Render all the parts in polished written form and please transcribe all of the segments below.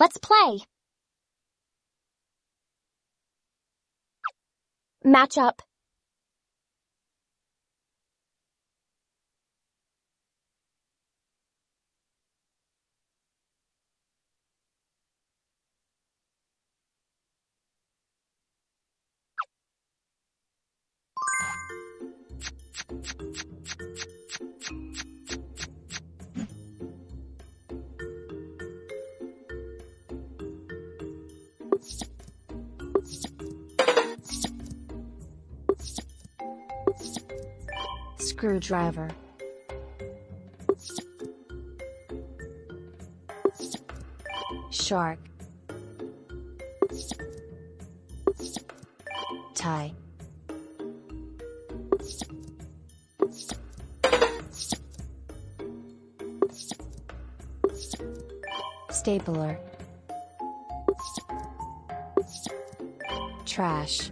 Let's play. Match up. Screwdriver. Shark. Tie. Stapler. Trash.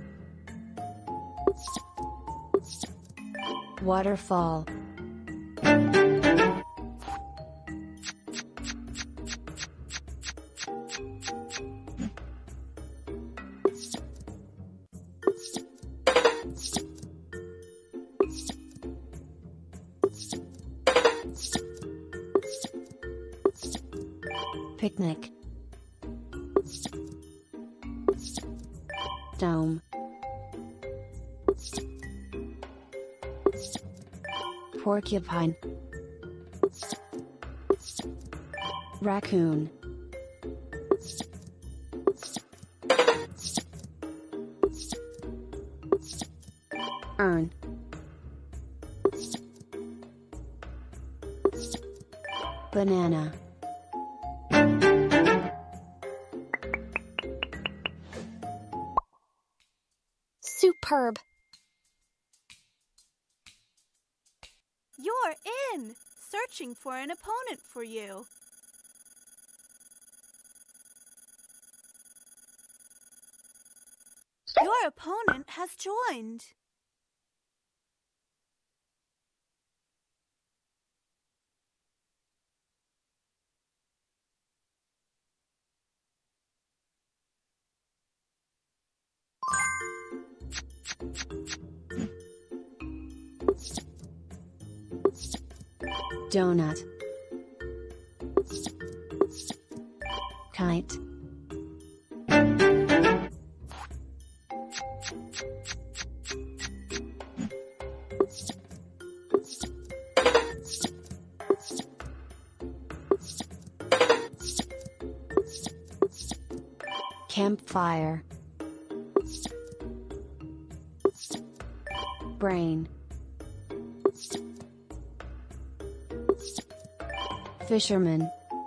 Waterfall. Picnic. Dome. Porcupine. Raccoon. Urn. Banana. Superb. You're in! Searching for an opponent for you. Your opponent has joined. Donut. Kite. Campfire. Brain. Fisherman.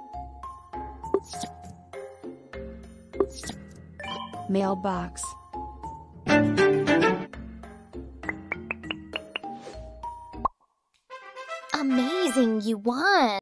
Mailbox. Amazing, you won.